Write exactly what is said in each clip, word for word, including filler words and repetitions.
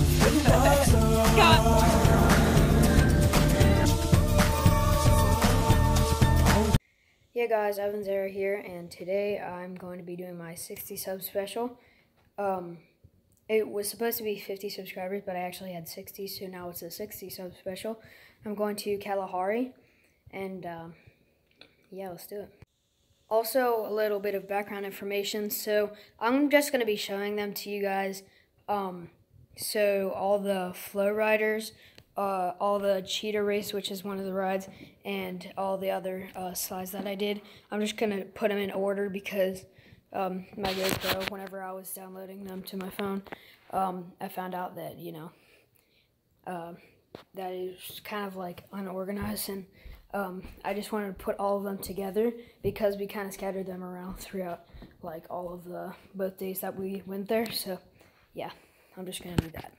Yeah guys, Evan Zara here, and today I'm going to be doing my sixty sub special. Um, it was supposed to be fifty subscribers, but I actually had sixty, so now it's a sixty sub special. I'm going to Kalahari, and um, yeah, let's do it. Also, a little bit of background information. So I'm just going to be showing them to you guys. Um, so all the flow riders, uh, all the cheetah race, which is one of the rides, and all the other uh, slides that I did. I'm just going to put them in order because um, my GoPro, whenever I was downloading them to my phone, um, I found out that, you know, uh, that is kind of like unorganized, and um, I just wanted to put all of them together because we kind of scattered them around throughout like all of the both days that we went there. So yeah, I'm just gonna do that.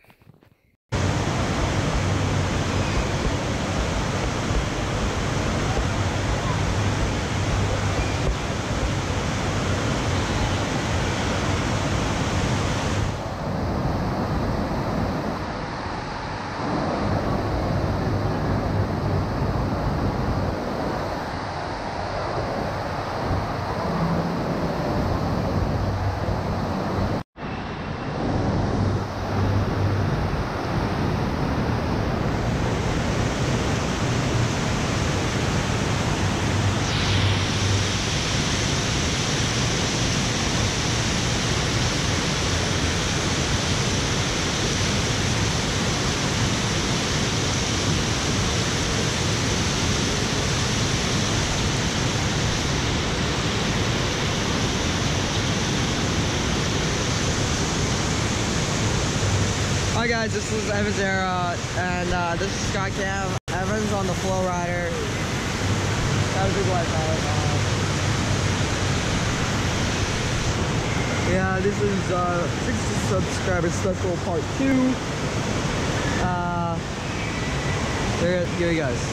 Hi guys, this is Evan Zara, and uh, this is Scott Cam. Evan's on the flow rider. That was a big wipeout. Uh, yeah, this is uh, sixty subscriber special part two. Uh, there, here he goes.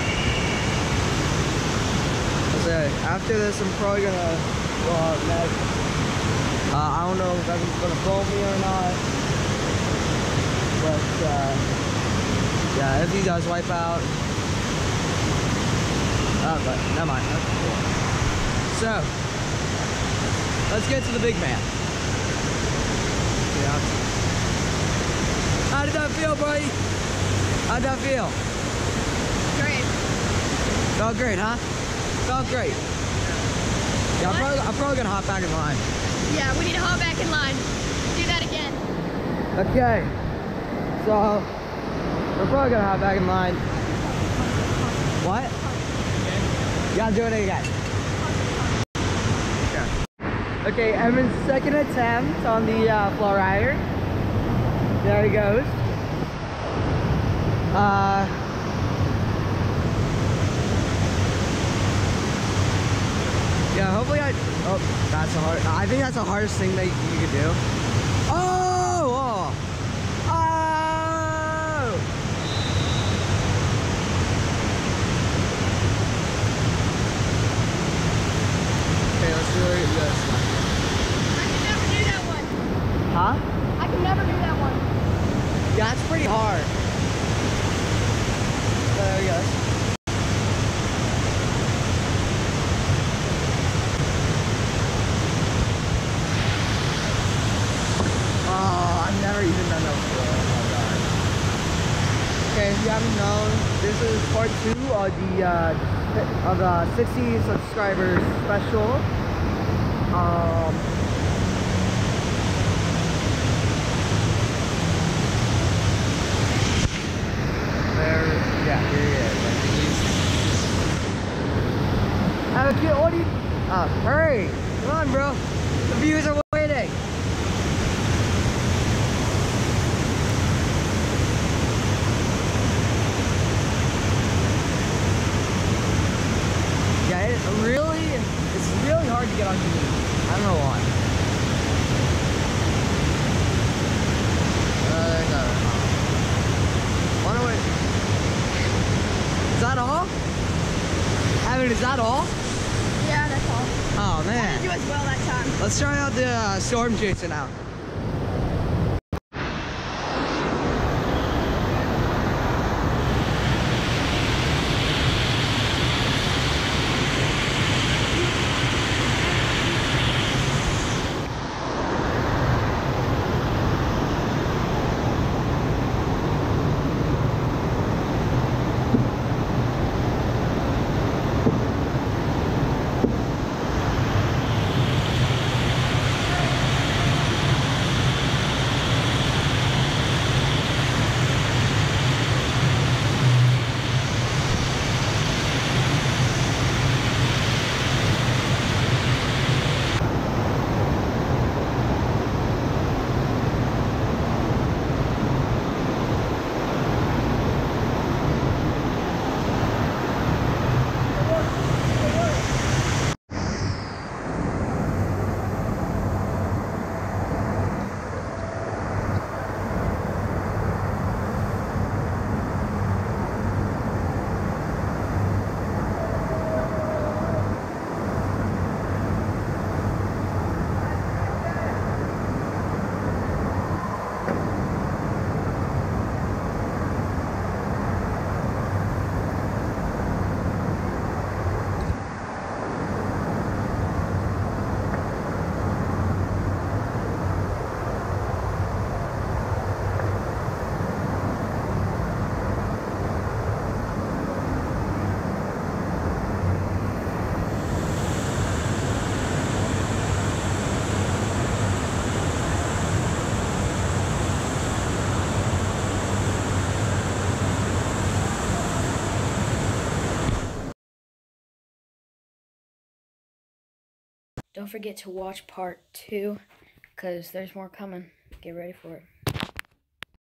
So after this, I'm probably gonna go out next. Uh, I don't know if Evan's gonna film me or not. But, uh, yeah, if he does wipe out, uh, but never mind. So, let's get to the big man. Yeah. How did that feel, buddy? How'd that feel? Great. Felt great, huh? Felt great. Yeah, I'm probably, I'm probably gonna hop back in line. Yeah, we need to hop back in line. Do that again. Okay. So, we're probably gonna hop back in line. What? Yeah, I'm doing it again. Okay. Okay, Evan's second attempt on the uh, flow rider. There he goes. Uh, yeah, hopefully I. Oh, that's a hard. I think that's the hardest thing that you could do. Oh! Oh! This. I can never do that one. Huh? I can never do that one. Yeah, it's pretty hard. So there he goes. Oh, I've never even done that before. Oh my god. Okay, if you haven't known, this is part two of the uh, of the sixty subscribers special. Um, there, yeah, here he is. Okay, what do you? Uh, hurry! Come on, bro. The viewers are waiting. Yeah, it really, it's really hard to get on your knees. I don't know why. Uh, no. Why don't we... Is that all? Evan, is that all? Yeah, that's all. Oh, man. I didn't do as well that time. Let's try out the uh, storm chaser now. don't forget to watch part two, because there's more coming. Get ready for it.